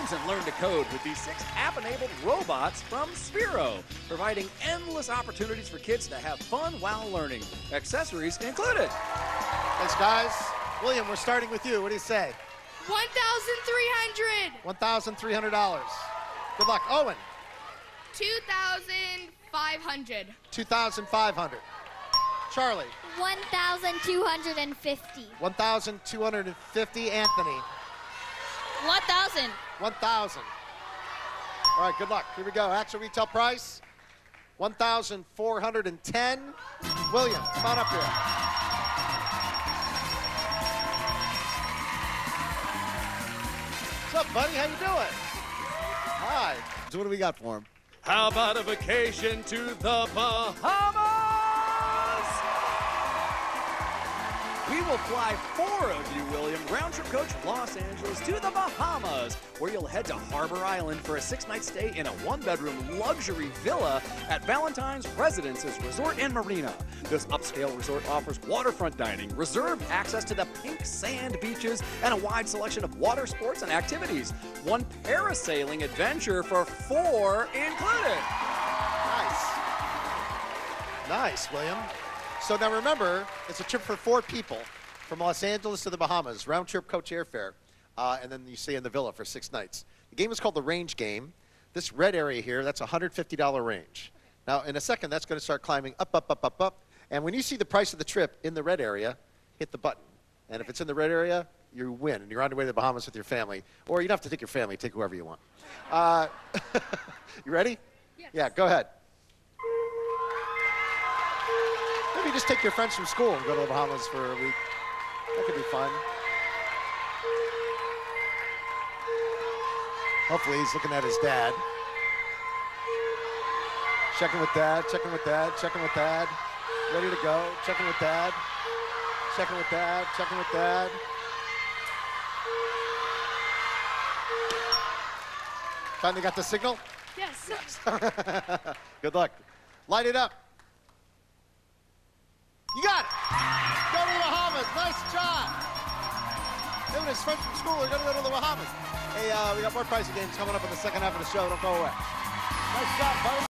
games and learn to code with these 6 app-enabled robots from Sphero, providing endless opportunities for kids to have fun while learning. Accessories included. Thanks, guys. William, we're starting with you. What do you say? $1,300. $1,300. Good luck. Owen. $2,500. $2,500. Charlie. $1,250. $1,250. Anthony. $1,000. $1,000. All right, good luck. Here we go. Actual retail price, $1,410. William, come on up here. What's up, buddy? How you doing? Hi. So what do we got for him? How about a vacation to the Bahamas? We will fly 4 of you, William, round-trip coach Los Angeles to the Bahamas, where you'll head to Harbor Island for a 6-night stay in a 1-bedroom luxury villa at Valentine's Residences Resort and Marina. This upscale resort offers waterfront dining, reserved access to the pink sand beaches, and a wide selection of water sports and activities. 1 parasailing adventure for 4 included. Nice. Nice, William. So now remember, it's a trip for 4 people from Los Angeles to the Bahamas, round-trip coach airfare, and then you stay in the villa for 6 nights. The game is called the range game. This red area here, that's a $150 range. Now, in a second, that's going to start climbing up, up, up, up, up. And when you see the price of the trip in the red area, hit the button. And if it's in the red area, you win, and you're on your way to the Bahamas with your family. Or you don't have to take your family, take whoever you want. You ready? Yes. Yeah, go ahead. Maybe just take your friends from school and go to the Bahamas for a week. That could be fun. Hopefully he's looking at his dad. Checking with dad, checking with dad, checking with dad. Ready to go, checking with dad. Checking with dad, checking with dad. Finally got the signal? Yes. Good luck. Light it up. You got it. Go to the Bahamas. Nice job. Him and his friends from school are going to go to the Bahamas. Hey, we got more pricey games coming up in the second half of the show. Don't go away. Nice job, buddy.